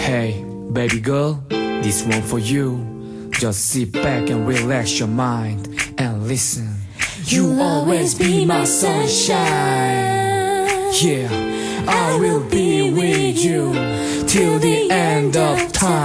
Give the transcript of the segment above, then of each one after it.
Hey, baby girl, this one for you. Just sit back and relax your mind and listen. You'll always be my sunshine. Yeah, I will be with you till the end of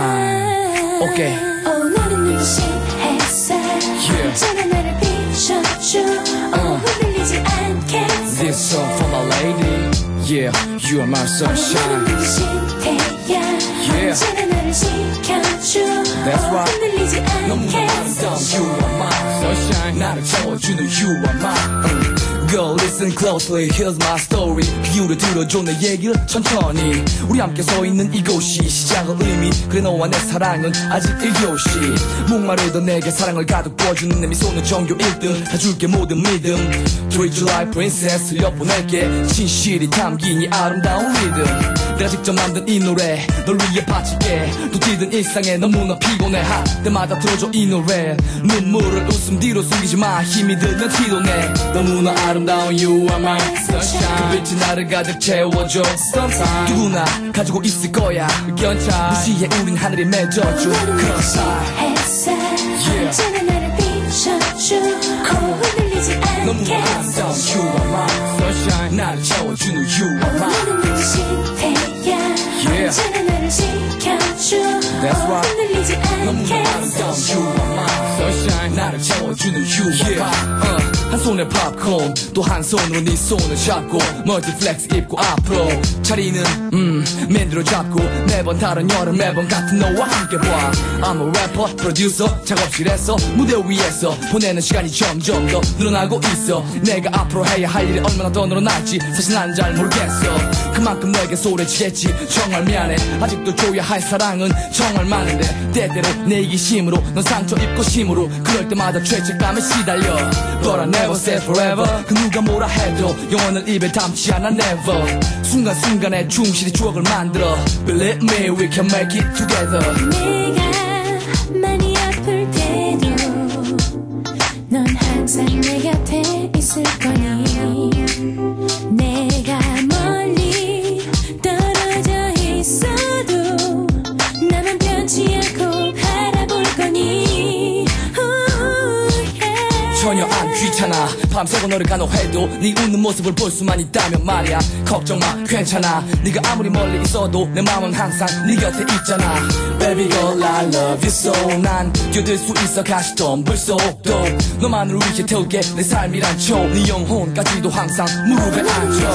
time. Okay. Oh, 너는 눈부신 햇살. 언제나 나를 비춰줘. 흔들리지 않게. This song for my lady. Yeah, you are my sunshine. 너는 눈부신 태양. 언제나 나를 지켜줘. That's right. 흔들리지 않게. 너무나 아름다운 you are my sunshine. 나를 채워주는 you are my. Girl, listen closely, here's my story. 귀를 들어줘 내 얘기를 천천히. 우리 함께 서 있는 이곳이 시작의 의미. 그래 너와 내 사랑은 아직 1교시. 목마르던 내게 사랑을 가득 부어주는 내 미소는 전교 1등. 다 줄게 모든 믿음. Treat you like princess 흘려보낼게. 진실이 담긴 이 아름다운 리듬. 내가 직접 만든 이 노래 널 위해 바칠게. 또 뛰던 일상에 너무나 피곤해 할 때마다 들어줘 이 노래. 눈물을 웃음 뒤로 숨기지 마. 힘이 들면 티도 내. 너무나 아름다운 you are my sunshine. 그 빛이 나를 가득 채워줘. 누구나 가지고 있을 거야. 견차 무시해 우린 하늘이 맺어줘. 그런 사이 언제나 나를 비춰줘. 흔들리지 않게. 너무나 아름다운 you are my sunshine. 나를 채워주는 you are my. 너는 눈부신 태양. 언제나 나를 지켜줘. That's right. 흔들리지 너무나 않게. 아름다운 you are my sunshine. 나를 채워주는 you are my. 한 손에 팝콘 또 한 손으로 네 손을 잡고 멀티플렉스 입고 앞으로 차리는 맨들어 잡고 매번 다른 여름 매번 같은 너와 함께 봐. I'm a rapper, producer, 작업실에서 무대 위에서 보내는 시간이 점점 더 늘어나고 있어. 내가 앞으로 해야 할 일이 얼마나 더 늘어날지 사실 난 잘 모르겠어. 그만큼 너에게 소리치겠지. 정말 미안해. 아직도 줘야 할 사랑은 정말 많은데 때때로 내 이기심으로 넌 상처 입고 심으로 그럴 때마다 죄책감에 시달려. But I never say forever. 그 누가 뭐라 해도 영원을 입에 담지 않아 never. 순간순간에 충실히 추억을 만들어. Believe me, we can make it together. 내가 많이 아플 때도 넌 항상 내 곁에 있을 거니. 내가 멀리 떨어져 있어도 나만 변치 않고 바라볼 거니. 전혀 안 귀찮아. 밤새고 너를 간호해도 네 웃는 모습을 볼 수만 있다면 말이야. 걱정 마 괜찮아. 네가 아무리 멀리 있어도 내 마음은 항상 네 곁에 있잖아. Baby girl I love you so. 난 뛰어들 수 있어 가시던 물속도 너만을 위해 태울게. 내 삶이란 네 영혼까지도 항상 무릎에 앉혀.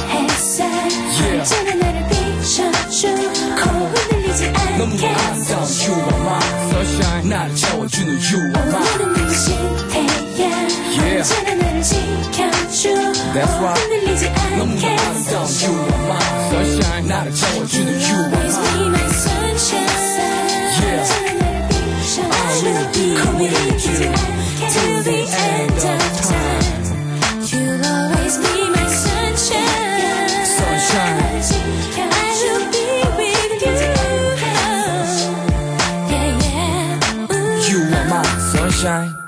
언제나 나를 비춰줘. 흔들리지 않게. 너무나 아름다운 you are my sunshine. 나를 채워주는 you are my. 너는 눈부신 태양. 언제나 나를 지켜줘. That's right. 흔들리지 너무나 않게. 아름다운 you are my sunshine. 나를 채워주는 you are Always be my. my sunshine. 언제나 나를 비춰줘. 흔들리지 않게. Till the end of time. You'll always be my sunshine. Sunshine. I will be with you. Yeah, yeah. You are my sunshine.